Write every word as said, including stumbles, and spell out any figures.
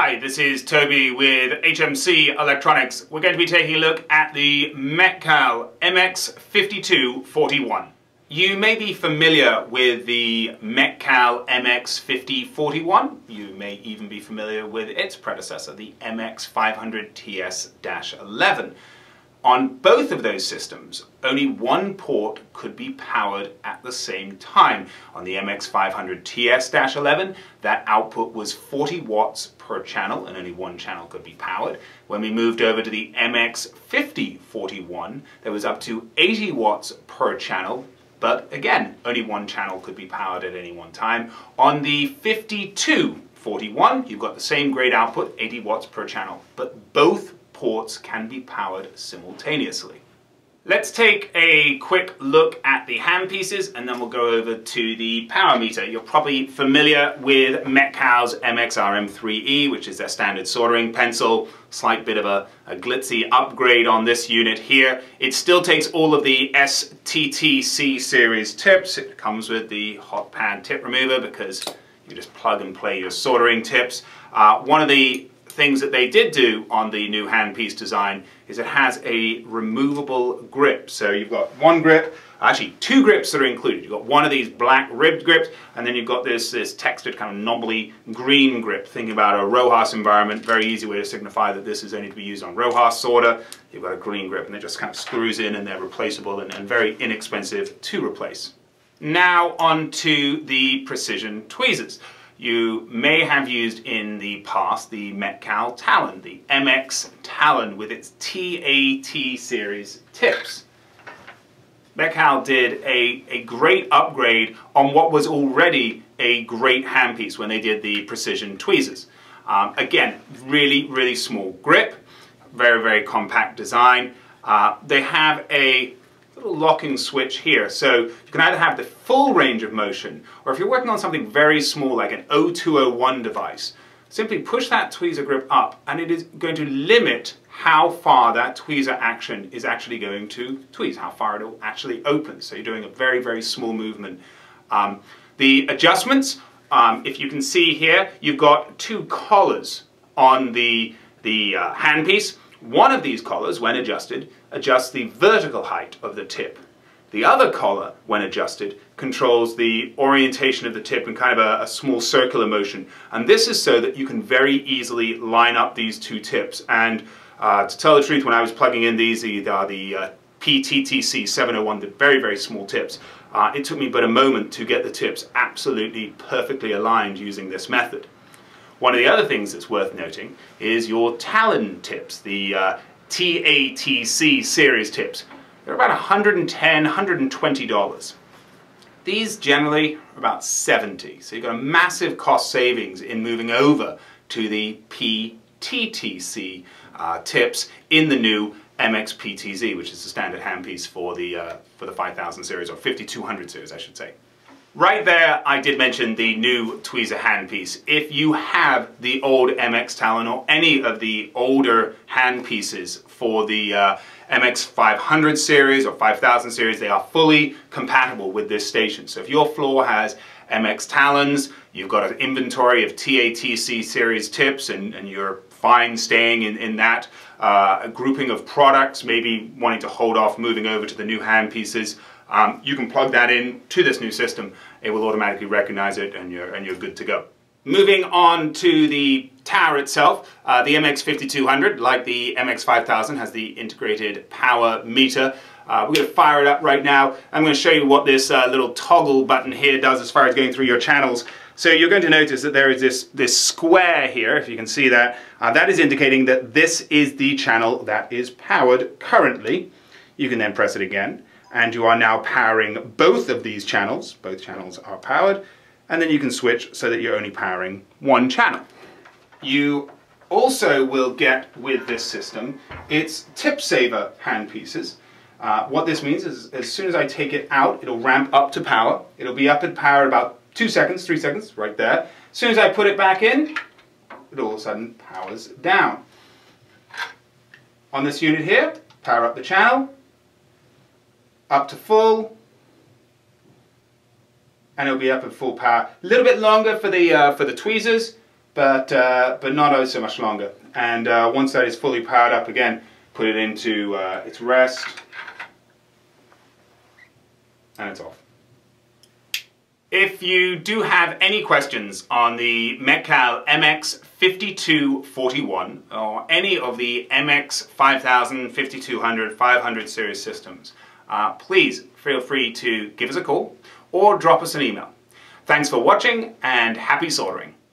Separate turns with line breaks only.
Hi, this is Toby with H M C Electronics. We're going to be taking a look at the Metcal M X fifty-two forty-one. You may be familiar with the Metcal M X fifty forty-one. You may even be familiar with its predecessor, the M X five hundred T S eleven. On both of those systems, only one port could be powered at the same time. On the M X five hundred T S eleven, that output was forty watts per channel, and only one channel could be powered. When we moved over to the M X fifty forty-one, there was up to eighty watts per channel, but again, only one channel could be powered at any one time. On the fifty-two forty-one, you've got the same grade output, eighty watts per channel, but both ports can be powered simultaneously. Let's take a quick look at the handpieces and then we'll go over to the power meter. You're probably familiar with Metcal's M X R M three E, which is their standard soldering pencil. Slight bit of a, a glitzy upgrade on this unit here. It still takes all of the S T T C series tips. It comes with the hot pad tip remover because you just plug and play your soldering tips. Uh, one of the things that they did do on the new handpiece design is it has a removable grip. So you've got one grip, actually two grips that are included. You've got one of these black ribbed grips, and then you've got this, this textured kind of knobbly green grip. Thinking about a RoHS environment, very easy way to signify that this is only to be used on RoHS solder. You've got a green grip and it just kind of screws in and they're replaceable and, and very inexpensive to replace. Now on to the precision tweezers. You may have used in the past the Metcal Talon, the M X Talon with its T A T series tips. Metcal did a, a great upgrade on what was already a great handpiece when they did the precision tweezers. Um, again, really, really small grip, very, very compact design. Uh, they have a little locking switch here, so you can either have the full range of motion, or if you're working on something very small like an oh two oh one device, simply push that tweezer grip up and it is going to limit how far that tweezer action is actually going to tweeze, how far it will actually open. So you're doing a very, very small movement. Um, the adjustments, um, if you can see here, you've got two collars on the, the uh, handpiece. One of these collars, when adjusted, adjusts the vertical height of the tip. The other collar, when adjusted, controls the orientation of the tip in kind of a, a small circular motion. And this is so that you can very easily line up these two tips. And uh, to tell the truth, when I was plugging in these, the, uh, the uh, P T T C seven oh one, the very, very small tips, uh, it took me but a moment to get the tips absolutely perfectly aligned using this method. One of the other things that's worth noting is your Talon tips, the uh, T A T C series tips. They're about one hundred ten dollars, one hundred twenty dollars. These generally are about seventy dollars, so you've got a massive cost savings in moving over to the P T T C uh, tips in the new M X P T Z, which is the standard handpiece for the, uh, for the five thousand series, or fifty-two hundred series I should say. Right there, I did mention the new tweezer handpiece. If you have the old M X Talon or any of the older handpieces for the uh, M X five hundred series or five thousand series, they are fully compatible with this station. So if your floor has M X Talons, you've got an inventory of T A T C series tips, and, and you're fine staying in, in that uh, grouping of products, maybe wanting to hold off moving over to the new handpieces, Um, you can plug that in to this new system. It will automatically recognize it and you're, and you're good to go. Moving on to the tower itself, uh, the M X fifty-two hundred, like the M X five thousand, has the integrated power meter. Uh, we're going to fire it up right now. I'm going to show you what this uh, little toggle button here does as far as going through your channels. So you're going to notice that there is this, this square here, if you can see that. Uh, that is indicating that this is the channel that is powered currently. You can then press it again, and you are now powering both of these channels. Both channels are powered, and then you can switch so that you're only powering one channel. You also will get with this system its tip saver handpieces. Uh, what this means is as soon as I take it out, it'll ramp up to power. It'll be up at power in about two seconds, three seconds, right there. As soon as I put it back in, it all of a sudden powers down. On this unit here, power up the channel, up to full, and it'll be up at full power. A little bit longer for the uh, for the tweezers, but, uh, but not oh so much longer. And uh, once that is fully powered up again, put it into uh, its rest, and it's off. If you do have any questions on the Metcal M X fifty-two forty-one or any of the M X five thousand, fifty-two hundred, five hundred series systems, uh, please feel free to give us a call or drop us an email. Thanks for watching and happy soldering.